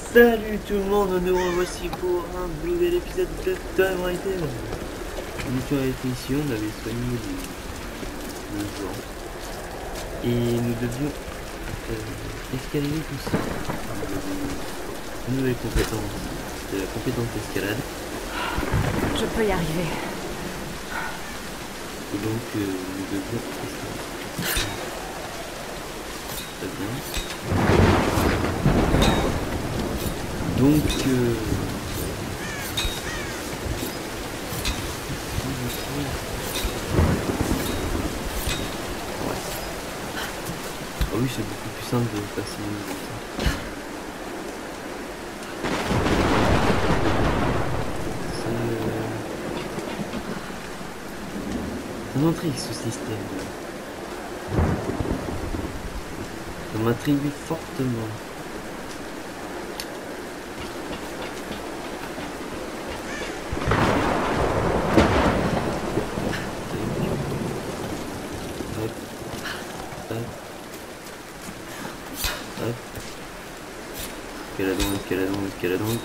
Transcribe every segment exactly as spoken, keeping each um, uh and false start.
Salut tout le monde, nous revoici pour un nouvel épisode de Tomb Raider. Nous avons été ici, on avait soigné les, les gens et nous devions euh, escalader tout ça. Une nouvelle compétence, de la compétence d'escalade. Je peux y arriver. Et donc euh, nous devions escalader. Très bien. Donc euh... ouais. Ah oui, c'est beaucoup plus simple de passer une comme ça. Ça m'intrigue ce système. Ça m'intrigue fortement. Escaladons, escaladons, escaladons.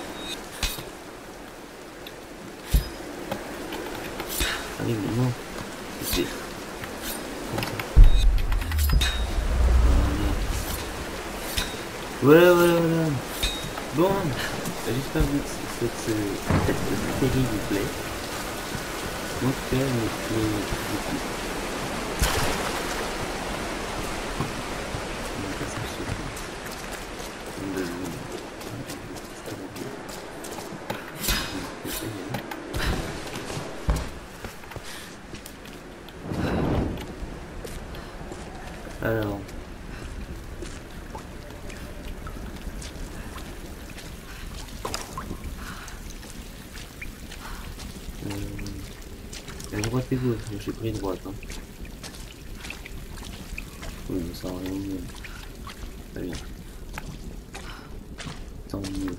Allez, mais non. C'est comme ça. Voilà, voilà, voilà. Bon, j'espère que cette, cette série vous plaît. En tout cas, elle me plaît beaucoup. Alors, euh, à droite et gauche, j'ai pris droite. Hein. Oui, mais ça n'a rien mieux. Très bien. Tant mieux.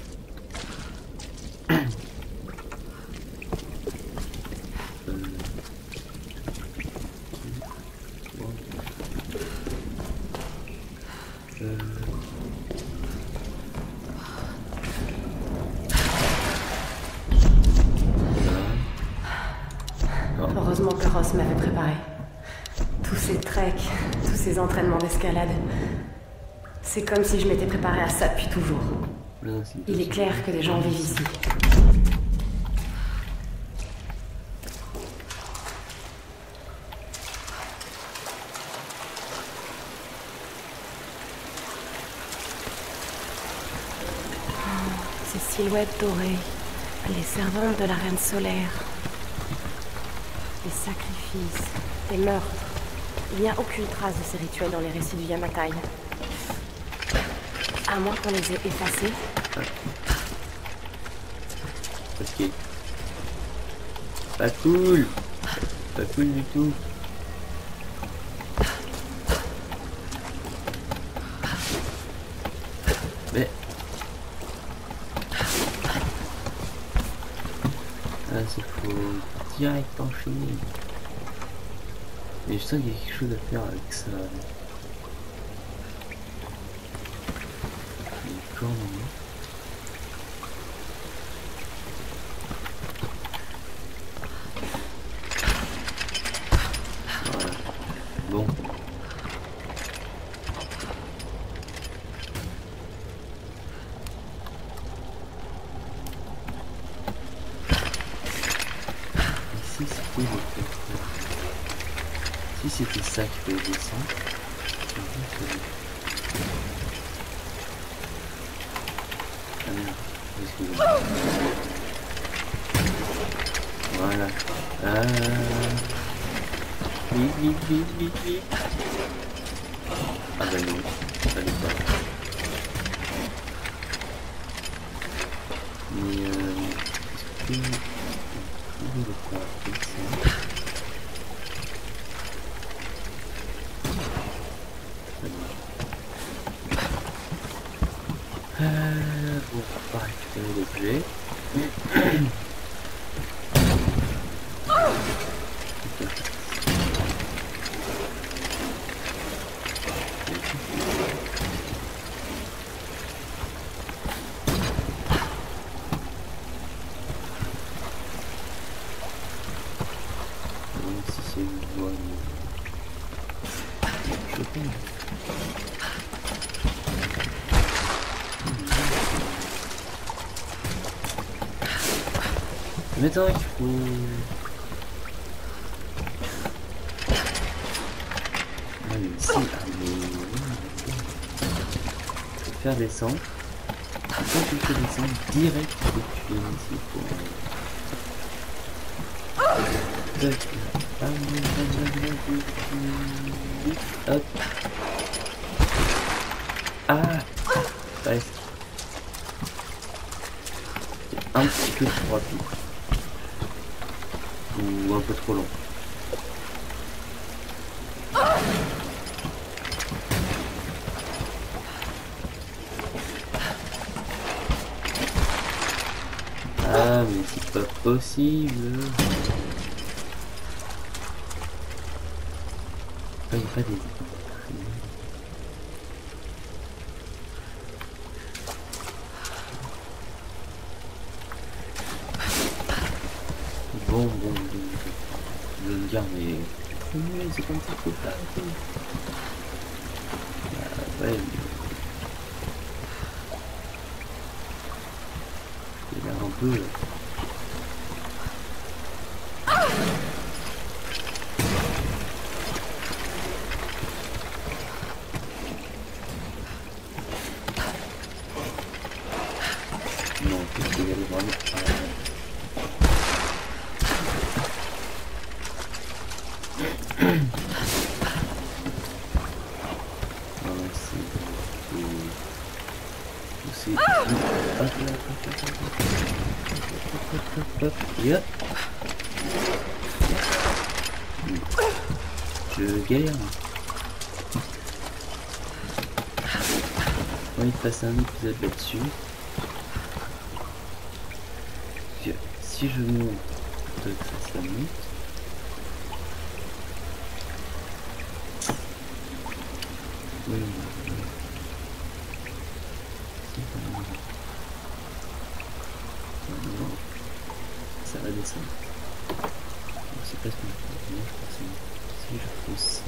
Heureusement que Ross m'avait préparé. Tous ces treks, tous ces entraînements d'escalade. C'est comme si je m'étais préparé à ça depuis toujours. Il est clair que des gens vivent ici. Oh, ces silhouettes dorées, les servantes de la reine solaire. Des sacrifices, des meurtres. Il n'y a aucune trace de ces rituels dans les récits du Yamatai. À moins qu'on les ait effacés. Ok. Pas cool. Pas cool du tout. Mais... ah, c'est faux. Direct enchaîné. Mais je sens qu'il y a quelque chose à faire avec ça. Les cornes, non? Voilà. Bon. Ici, c'est quoi le fait? Si c'était ça qui peut descendre, ah merde, excusez-moi. Voilà. Ah. Vite, vite, vite, vite, vite. Ah bah non, ça n'est pas. Mais euh, est-ce que je peux le faire avec ça? Euh, bon, on va pas récupérer l'objet. Voilà. Je comprends. Maintenant il faut... Allez, ici, allez. Faire descendre. Quand tu fais descendre direct, il faut que tu viennes ici pour... Hop. Ah, presque. C'est un petit peu trop rapide. Ou un peu trop long. Ah mais c'est pas possible. Ah, il n'y a pas des... Bon, bon, bon. Je vais me dire, mais... C'est comme ça qu'il faut faire. Ah, ouais, mais... Il a un peu... Là. Non, il faut y aller vraiment... Yep. Je galère. J'ai envie de passer un épisode là-dessus. Si je monte, ça monte. Oui. Ça va descendre. C'est pas ce que je pense. Si je pose ça,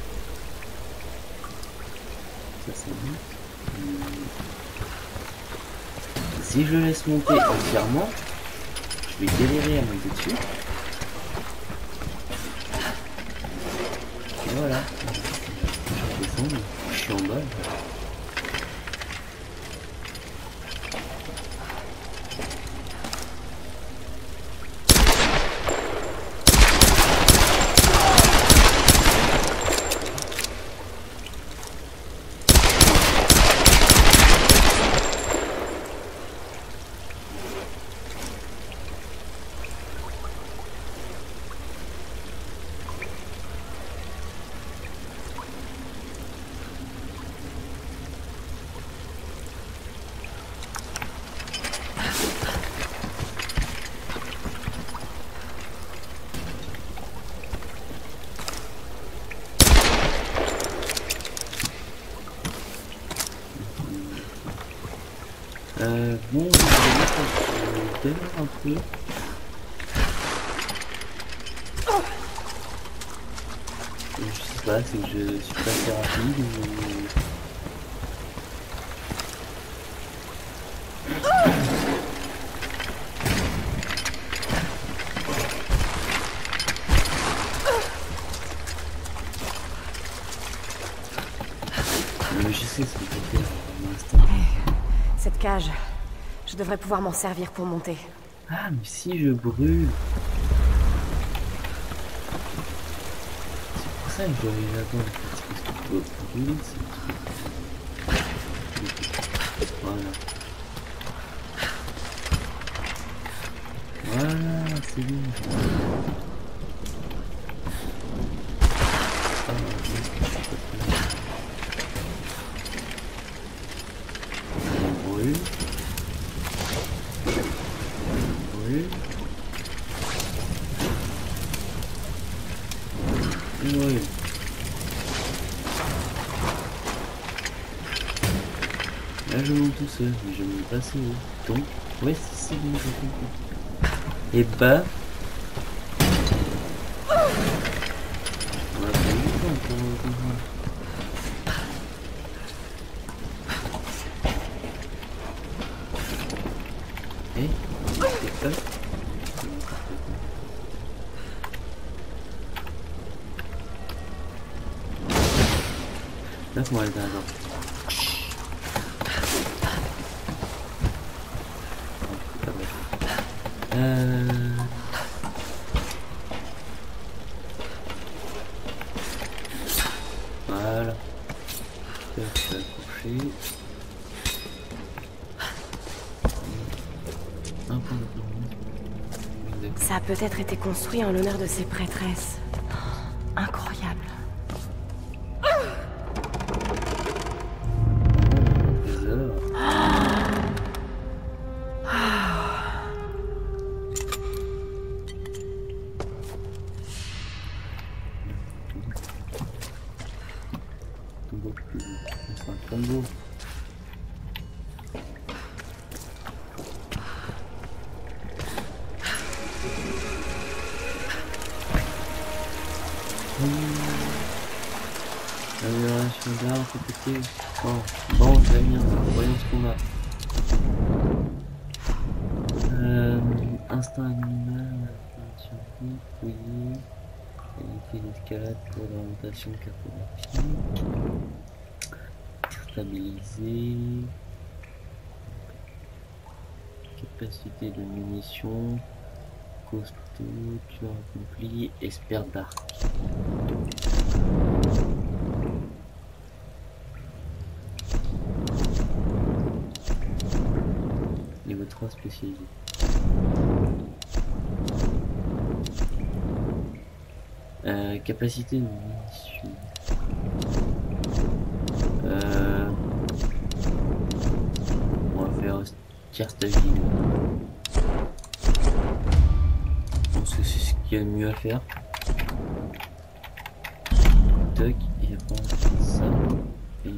ça ça monte. Si je le laisse monter entièrement, je vais galérer à monter dessus. Et voilà. Je descends, je suis en bas. Euh, bon, je vais mettre un peu. Je sais pas, c'est que je suis pas assez rapide ou... Mais je sais ce qu'il faut faire pour l'instant. Cette cage, je devrais pouvoir m'en servir pour monter. Ah, mais si je brûle. C'est pour ça que je dois aller là-bas. Parce que je dois brûler ce truc. Voilà. Voilà, c'est bon. Ah, on brûle. Oui. Oui. Là je monte tout seul, mais je monte pas assez haut. Donc, ouais, c'est bon, j'ai compris. Et bah. Et c'est eux. Laisse-moi aller là-dedans. Euh... Voilà. Je vais accrocher. Ça a peut-être été construit en l'honneur de ses prêtresses. Incroyable. Combo. Amélioration d'armes, complétée. Bon, bon, très bien, voyons ce qu'on a. Euh, instinct animal, survie, fouiller, qualité d'escalade pour l'orientation cartographique. Stabiliser, capacité de munitions, costaud, tueur accompli, expert d'arc. Niveau trois spécialisé. Euh, capacité de munitions. Euh, on va faire tir stagine. Je pense que c'est ce qu'il y a de mieux à faire. Toc, et après on fait ça. Et...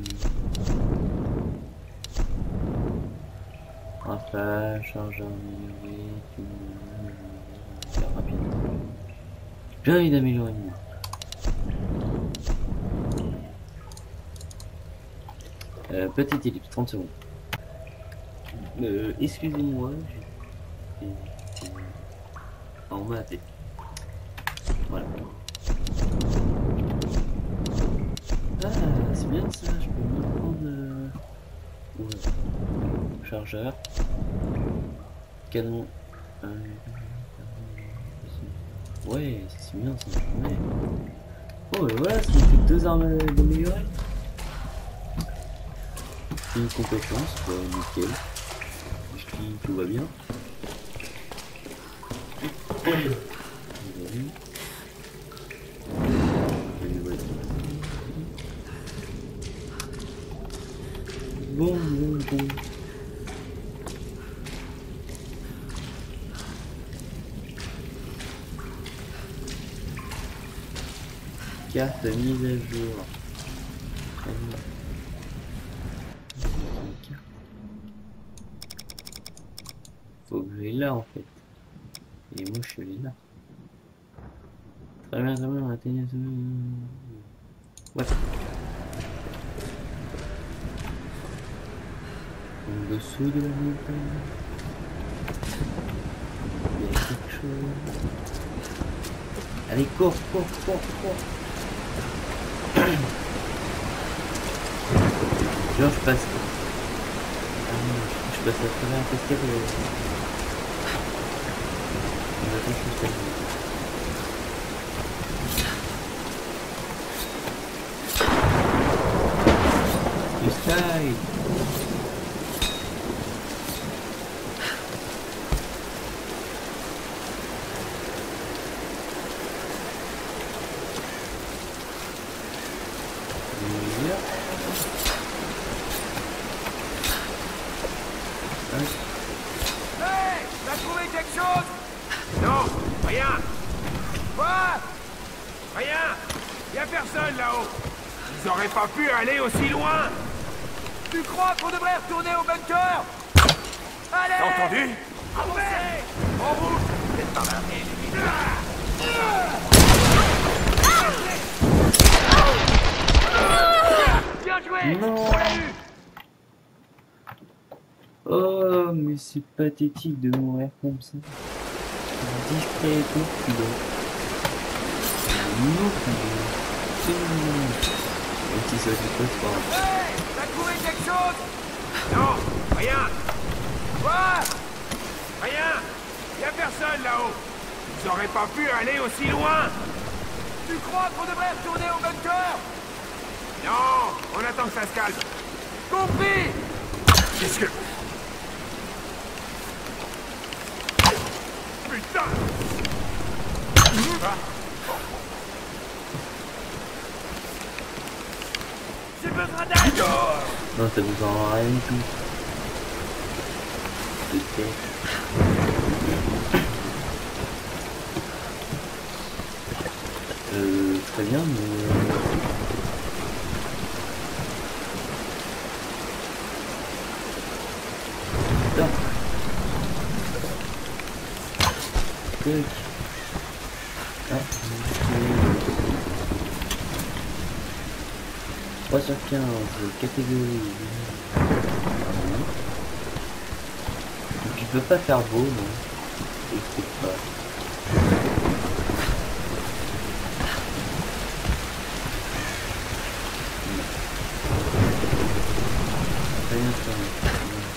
rafale, chargeur amélioré, tout rapide. J'ai envie d'améliorer une Euh, petite ellipse, trente secondes. Euh, excusez-moi, j'ai... Ah, on m'a appelé. Voilà. Ah, c'est bien ça, je peux me prendre... Euh... Ouais. Chargeur. Canon. Euh... Ouais, c'est bien ça. Ouais. Oh, et voilà, ça me fait deux armes d'améliorer. Une compétence, bah, nickel. Jusqu'ici tout va bien. Bon, bon, bon. Carte mise à jour. Faut que je l'ai là en fait. Et moi je suis là. Très bien, très bien, on a tenu. Ouais. En dessous de la montagne. Il y a quelque chose. Allez, cours, cours, cours, cours. Genre je passe. Ah non, je passe à travers un cascade. On attend juste à le style. Hey, t'as trouvé quelque chose? Non, rien. Quoi? Rien. Y'a personne là-haut. Ils auraient pas pu aller aussi loin. Tu crois qu'on devrait retourner au bunker? Allez! T'as entendu? Avancez! En route! C'est pas mal. Bien joué. Non. On l'a eu. Oh, mais c'est pathétique de mourir comme ça. Discret et tout, tu dois. Non, c'est mignon. Même si ça fait pas trop. Hey, t'as trouvé quelque chose? Non, rien. Quoi? Rien. Y a personne là-haut. Ils auraient pas pu aller aussi loin. Tu crois qu'on devrait retourner au bunker? Non, on attend que ça se calme. Compris? Qu'est-ce que... Putain! Ah. J'ai besoin d'aide! Non, t'as besoin de rien du tout. Peut-être. Euh, très bien, mais... Putain. Tac. Ah, trois sur quinze, catégorie. Donc tu peux pas faire beau, non? Je sais pas. Très bien, très bien.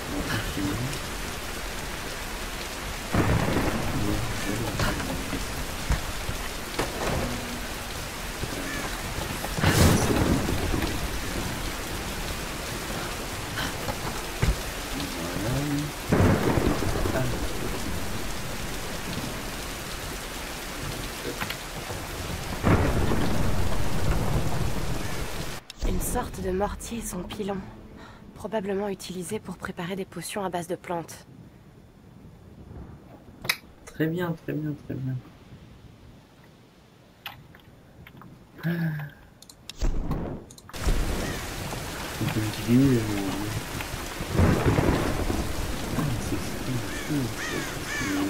Une sorte de mortier et son pilon. Probablement utilisé pour préparer des potions à base de plantes. Très bien, très bien, très bien. Ah. C'est une vidéo. Ah, c'est fou, fou.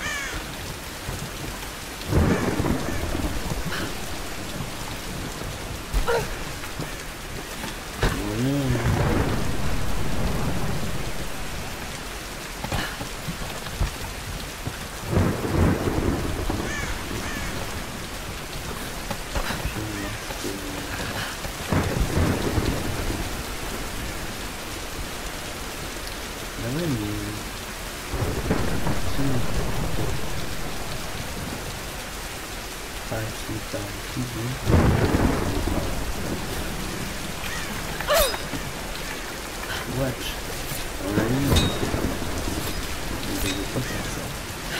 Watch. On a mis. Je ne devais pas faire ça.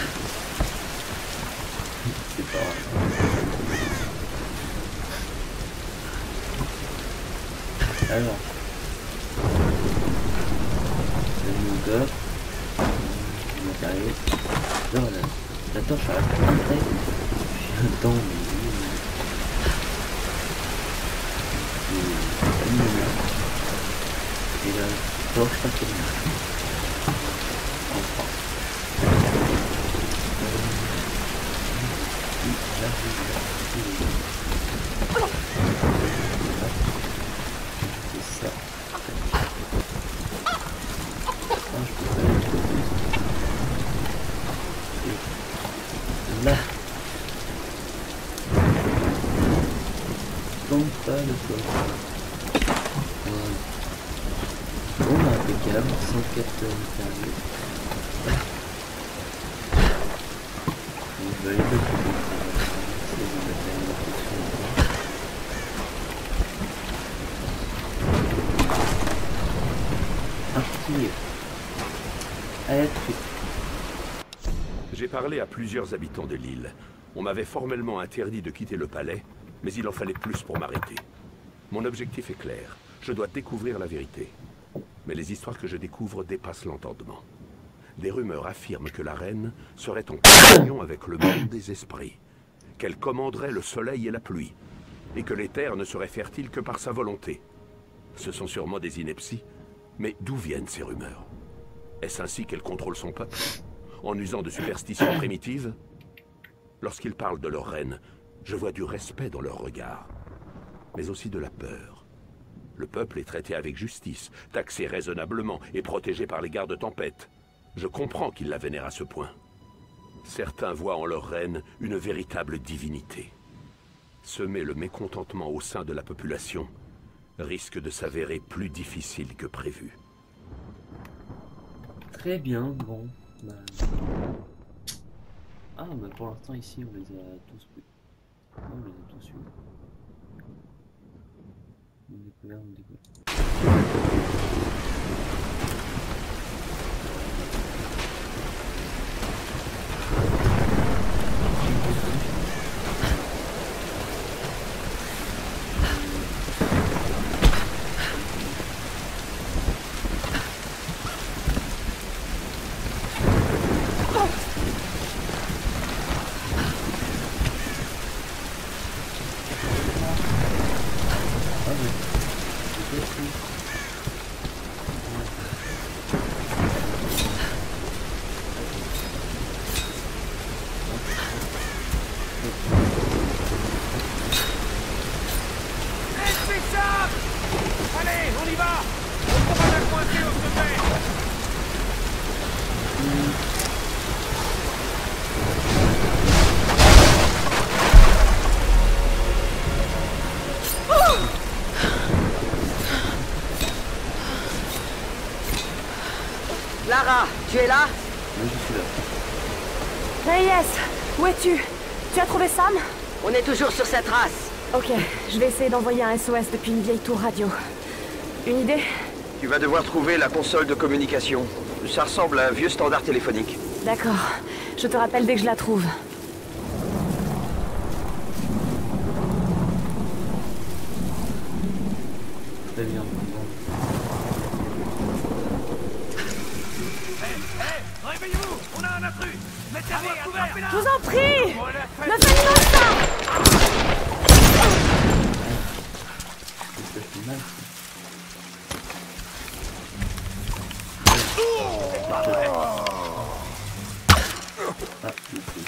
C'est pas grave. Alors. Le nougat. Le matériel. Là on a la torche à la après. J'ai un temps mais. Et là, torche pas comme ça. En France. C'est ça. Et là. Donc pas le sol. Voilà. Bon, impeccable, cent quatre matériaux. On va aller de l'autre côté. Partir. Allez, à tout de suite. J'ai parlé à plusieurs habitants de l'île. On m'avait formellement interdit de quitter le palais, mais il en fallait plus pour m'arrêter. Mon objectif est clair. Je dois découvrir la vérité. Mais les histoires que je découvre dépassent l'entendement. Des rumeurs affirment que la reine serait en communion avec le monde des esprits, qu'elle commanderait le soleil et la pluie, et que les terres ne seraient fertiles que par sa volonté. Ce sont sûrement des inepties, mais d'où viennent ces rumeurs? Est-ce ainsi qu'elle contrôle son peuple, en usant de superstitions primitives? Lorsqu'ils parlent de leur reine, je vois du respect dans leur regard, mais aussi de la peur. Le peuple est traité avec justice, taxé raisonnablement et protégé par les gardes tempête. Je comprends qu'ils la vénèrent à ce point. Certains voient en leur reine une véritable divinité. Semer le mécontentement au sein de la population risque de s'avérer plus difficile que prévu. Très bien, bon. Bah... Ah, bah pour l'instant ici on les a tous pris. Ah, on les a tous eu. On a découvert, on a découvert. Allez, on y va! On pourra la coincer au sommet! Lara, tu es là? Oui, je suis là. Reyes, où es-tu? Tu as trouvé Sam? On est toujours sur sa trace. Ok, je vais essayer d'envoyer un S O S depuis une vieille tour radio. Une idée? Tu vas devoir trouver la console de communication. Ça ressemble à un vieux standard téléphonique. D'accord, je te rappelle dès que je la trouve. Très bien. Réveillez-vous! On a un intrus! Mettez-vous à couvert! Je vous en prie! Ne faites pas ça! Ça fait mal. Ah, je suis.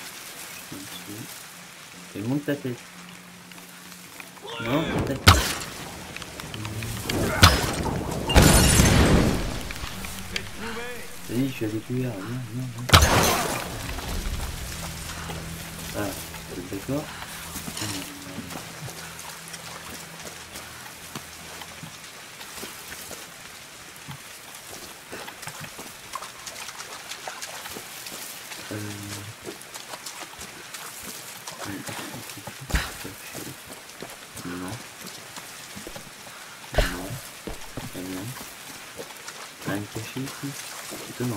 Et monte ta tête. Non, ta tête. Vas-y, je suis à découvert. Viens, viens, viens. Ah, d'accord. Euh... Non. Non. Rien. Rien de caché ici. Étonnant.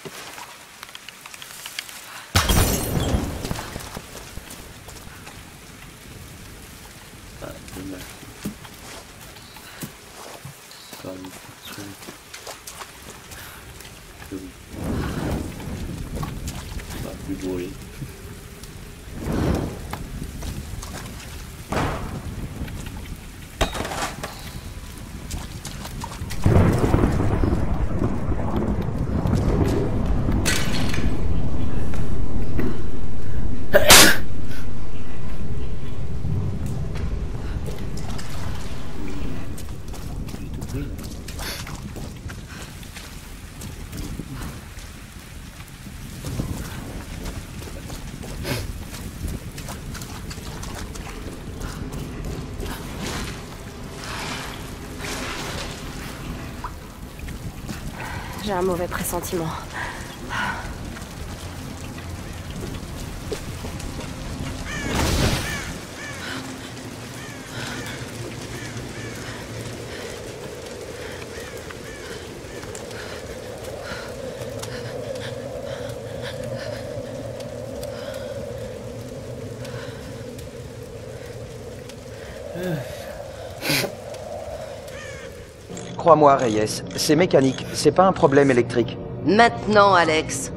Ah, dommage. Pas une fonction. Joli. Pas plus brûlé. J'ai un mauvais pressentiment. Crois-moi, Reyes, c'est mécanique, c'est pas un problème électrique. Maintenant, Alex.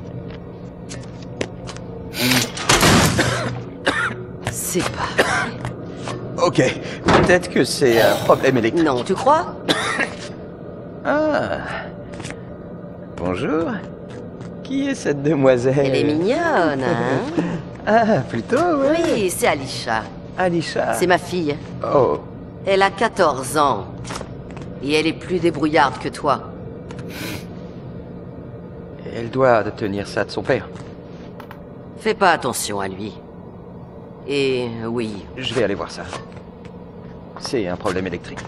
C'est pas... Ok, peut-être que c'est un problème électrique. Non, tu crois? Ah. Bonjour. Qui est cette demoiselle? Elle est mignonne, hein? Ah, plutôt, oui. Oui, c'est Alisha. Alisha. C'est ma fille. Oh. Elle a quatorze ans. Et elle est plus débrouillarde que toi. Elle doit tenir ça de son père. Fais pas attention à lui. Et oui. Je vais aller voir ça. C'est un problème électrique.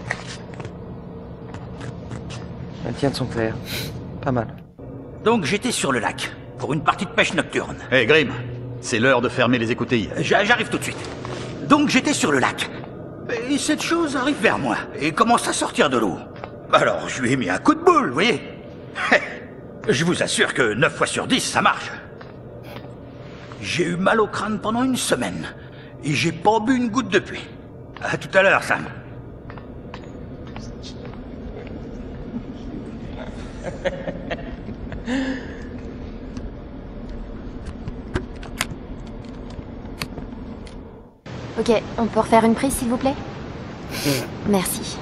Elle tient de son père. Pas mal. Donc j'étais sur le lac, pour une partie de pêche nocturne. Hé hey, Grim, c'est l'heure de fermer les écoutilles. J'arrive tout de suite. Donc j'étais sur le lac. Et cette chose arrive vers moi, et commence à sortir de l'eau. Alors je lui ai mis un coup de boule, vous voyez. Je vous assure que neuf fois sur dix, ça marche. J'ai eu mal au crâne pendant une semaine, et j'ai pas bu une goutte depuis. À tout à l'heure, Sam. Ok, on peut refaire une prise, s'il vous plaît? Merci.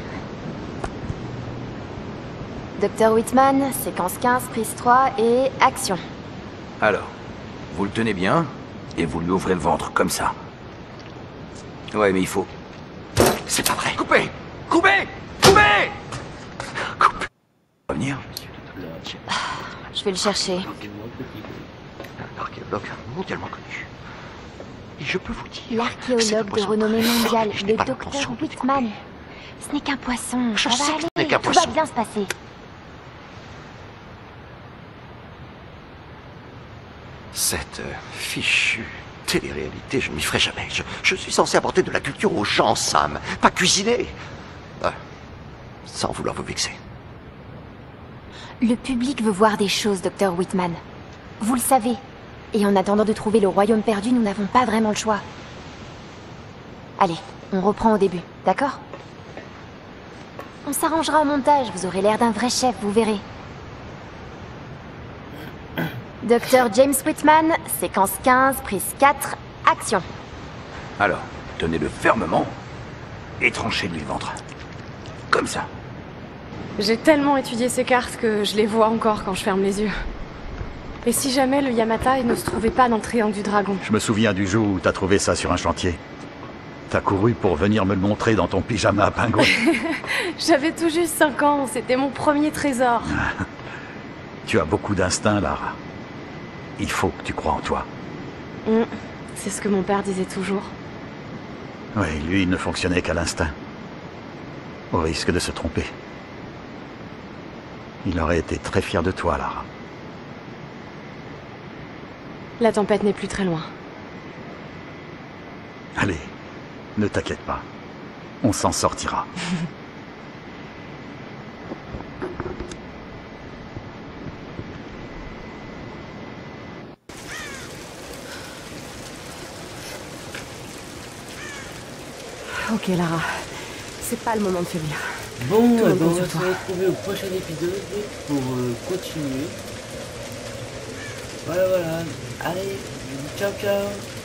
Docteur Whitman, séquence quinze, prise trois et action. Alors, vous le tenez bien, et vous lui ouvrez le ventre, comme ça. Ouais, mais il faut... C'est pas vrai. Coupez! Coupez! Coupez! Coupez! Revenir? Je vais le chercher. Un archéologue mondialement connu. Et je peux vous dire... L'archéologue de renommée mondiale, le docteur Whitman. Ce n'est qu'un poisson. Je Ça sais va que ce aller. n'est qu'un Tout poisson. va bien se passer. Cette euh, fichue télé-réalité, je ne m'y ferai jamais. Je, je suis censé apporter de la culture aux gens, Sam. Pas cuisiner. Ah, sans vouloir vous vexer. Le public veut voir des choses, docteur Whitman. Vous le savez. Et en attendant de trouver le royaume perdu, nous n'avons pas vraiment le choix. Allez, on reprend au début, d'accord? On s'arrangera au montage, vous aurez l'air d'un vrai chef, vous verrez. docteur James Whitman, séquence quinze, prise quatre, action. Alors, tenez-le fermement et tranchez-lui le ventre. Comme ça. J'ai tellement étudié ces cartes que je les vois encore quand je ferme les yeux. Et si jamais le Yamatai ne se trouvait pas dans le triangle du dragon? Je me souviens du jour où t'as trouvé ça sur un chantier. T'as couru pour venir me le montrer dans ton pyjama à pingouin. J'avais tout juste cinq ans, c'était mon premier trésor. Tu as beaucoup d'instinct, Lara. Il faut que tu crois en toi. Mmh, c'est ce que mon père disait toujours. Oui, lui, il ne fonctionnait qu'à l'instinct. Au risque de se tromper. Il aurait été très fier de toi, Lara. La tempête n'est plus très loin. Allez, ne t'inquiète pas. On s'en sortira. Ok, Lara. C'est pas le moment de faiblir. Bon, eh ben, on va se retrouver au prochain épisode pour euh, continuer. Voilà, voilà. Allez, ciao, ciao.